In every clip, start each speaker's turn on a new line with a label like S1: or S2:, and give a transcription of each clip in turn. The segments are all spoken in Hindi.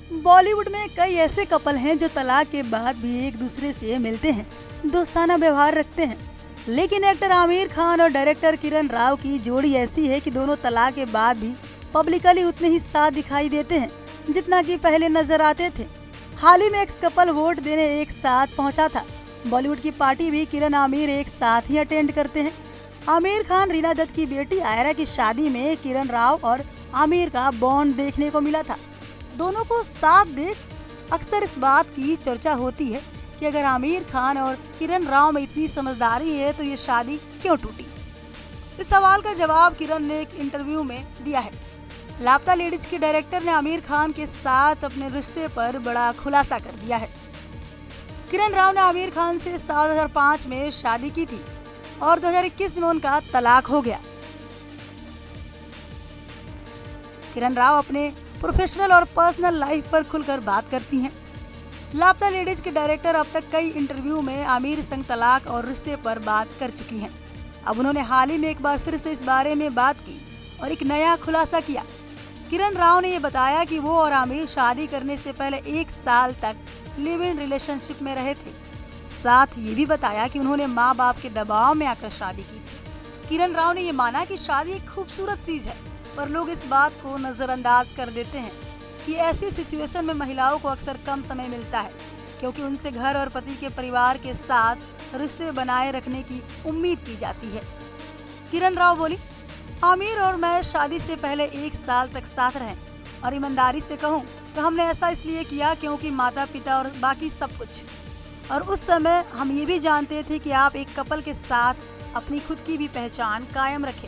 S1: बॉलीवुड में कई ऐसे कपल हैं जो तलाक के बाद भी एक दूसरे से मिलते हैं, दोस्ताना व्यवहार रखते हैं। लेकिन एक्टर आमिर खान और डायरेक्टर किरण राव की जोड़ी ऐसी है कि दोनों तलाक के बाद भी पब्लिकली उतने ही साथ दिखाई देते हैं जितना कि पहले नजर आते थे। हाल ही में एक्स कपल वोट देने एक साथ पहुंचा था। बॉलीवुड की पार्टी भी किरण आमिर एक साथ ही अटेंड करते हैं। आमिर खान रीना दत्त की बेटी आयरा की शादी में किरण राव और आमिर का बॉन्ड देखने को मिला था। दोनों को साथ देख अक्सर इस बात की चर्चा होती है कि अगर आमिर खान और किरण राव में इतनी समझदारी है तो ये शादी क्यों टूटी। इस सवाल का जवाब किरण ने एक इंटरव्यू में दिया है। लापता लेडीज के डायरेक्टर ने आमिर खान के साथ अपने रिश्ते पर बड़ा खुलासा कर दिया है। किरण राव ने आमिर खान से 2005 में शादी की थी और 2021 में उनका तलाक हो गया। किरण राव अपने प्रोफेशनल और पर्सनल लाइफ पर खुलकर बात करती हैं। लापता लेडीज के डायरेक्टर अब तक कई इंटरव्यू में आमिर संग तलाक और रिश्ते पर बात कर चुकी हैं। अब उन्होंने हाल ही में एक बार फिर से इस बारे में बात की और एक नया खुलासा किया। किरण राव ने ये बताया कि वो और आमिर शादी करने से पहले 1 साल तक लिव इन रिलेशनशिप में रहे थे। साथ ये भी बताया कि उन्होंने माँ बाप के दबाव में आकर शादी की थी। किरण राव ने ये माना कि शादी एक खूबसूरत चीज है, पर लोग इस बात को नजरअंदाज कर देते हैं कि ऐसी सिचुएशन में महिलाओं को अक्सर कम समय मिलता है क्योंकि उनसे घर और पति के परिवार के साथ रिश्ते बनाए रखने की उम्मीद की जाती है। किरण राव बोली, आमिर और मैं शादी से पहले 1 साल तक साथ रहे और ईमानदारी से कहूँ तो हमने ऐसा इसलिए किया क्योंकि माता पिता और बाकी सब कुछ, और उस समय हम ये भी जानते थे कि आप एक कपल के साथ अपनी खुद की भी पहचान कायम रखें।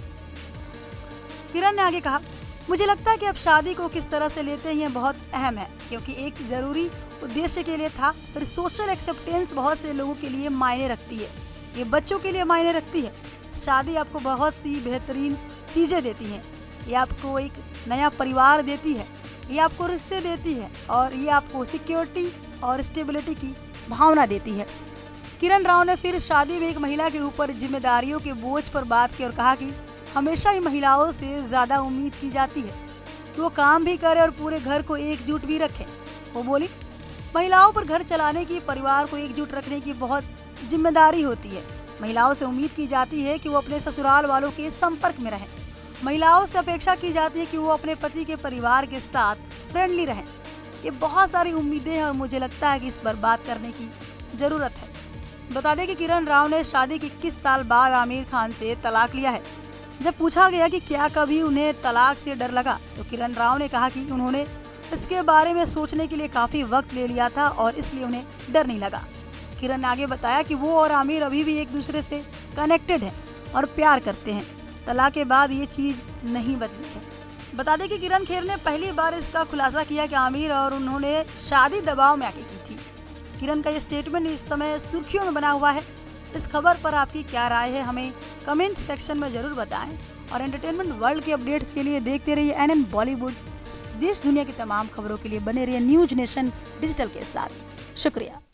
S1: किरण ने आगे कहा, मुझे लगता है कि अब शादी को किस तरह से लेते हैं ये बहुत अहम है क्योंकि एक जरूरी उद्देश्य के लिए था, फिर सोशल एक्सेप्टेंस बहुत से लोगों के लिए मायने रखती है, ये बच्चों के लिए मायने रखती है। शादी आपको बहुत सी बेहतरीन चीजें देती है, ये आपको एक नया परिवार देती है, ये आपको रिश्ते देती है और ये आपको सिक्योरिटी और स्टेबिलिटी की भावना देती है। किरण राव ने फिर शादी में एक महिला के ऊपर जिम्मेदारियों के बोझ पर बात की और कहा कि हमेशा ही महिलाओं से ज्यादा उम्मीद की जाती है कि वो काम भी करे और पूरे घर को एकजुट भी रखें। वो बोली, महिलाओं पर घर चलाने की, परिवार को एकजुट रखने की बहुत जिम्मेदारी होती है। महिलाओं से उम्मीद की जाती है कि वो अपने ससुराल वालों के संपर्क में रहें। महिलाओं से अपेक्षा की जाती है कि वो अपने पति के परिवार के साथ फ्रेंडली रहें। ये बहुत सारी उम्मीदें हैं और मुझे लगता है कि इस पर बात करने की जरूरत है। बता दें कि किरण राव ने शादी के 21 साल बाद आमिर खान से तलाक लिया है। जब पूछा गया कि क्या कभी उन्हें तलाक से डर लगा तो किरण राव ने कहा कि उन्होंने इसके बारे में सोचने के लिए काफी वक्त ले लिया था और इसलिए उन्हें डर नहीं लगा। किरण ने आगे बताया कि वो और आमिर अभी भी एक दूसरे से कनेक्टेड हैं और प्यार करते हैं। तलाक के बाद ये चीज नहीं बदली है। बता दें कि किरण खेर ने पहली बार इसका खुलासा किया कि आमिर और उन्होंने शादी दबाव में आके की थी। किरण का ये स्टेटमेंट इस समय सुर्खियों में बना हुआ है। इस खबर पर आपकी क्या राय है हमें कमेंट सेक्शन में जरूर बताएं और एंटरटेनमेंट वर्ल्ड के अपडेट्स के लिए देखते रहिए NN बॉलीवुड। देश दुनिया की तमाम खबरों के लिए बने रहिए न्यूज नेशन डिजिटल के साथ। शुक्रिया।